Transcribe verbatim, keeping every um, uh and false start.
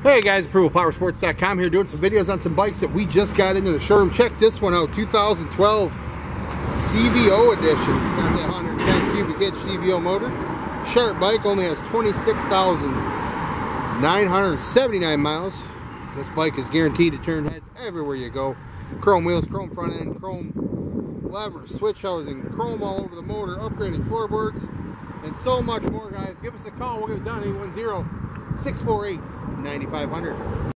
Hey guys, Approval Power Sports dot com here doing some videos on some bikes that we just got into the showroom. Check this one out, two thousand twelve C V O edition. Got that one hundred ten cubic inch C V O motor. Sharp bike, only has twenty-six thousand nine hundred seventy-nine miles. This bike is guaranteed to turn heads everywhere you go. Chrome wheels, chrome front end, chrome levers, switch housing, chrome all over the motor, upgraded floorboards, and so much more, guys. Give us a call. We'll get it done. eight one zero, six four eight, nine five zero zero.